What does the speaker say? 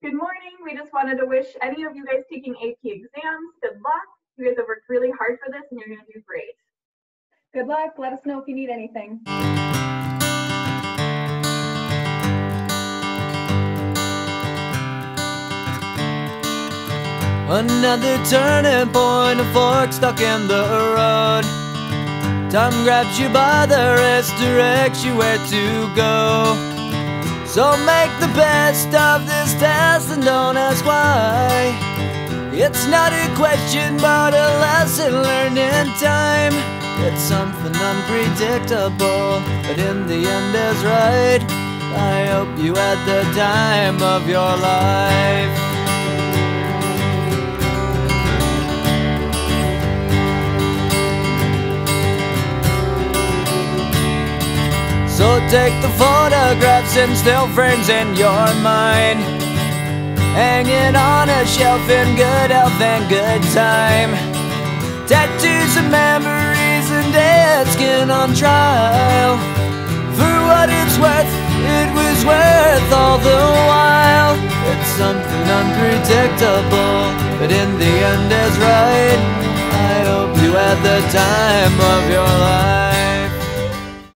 Good morning. We just wanted to wish any of you guys taking AP exams good luck. You guys have worked really hard for this and you're going to do great. Good luck. Let us know if you need anything. Another turning point, a fork stuck in the road. Time grabs you by the wrist, directs you where to go. So make the best of this test and don't ask why. It's not a question but a lesson learned in time. It's something unpredictable, but in the end is right. I hope you had the time of your life. So take the photographs and still frames in your mind, hanging on a shelf in good health and good time. Tattoos and memories and dead skin on trial. For what it's worth, it was worth all the while. It's something unpredictable, but in the end is right. I hope you had the time of your life.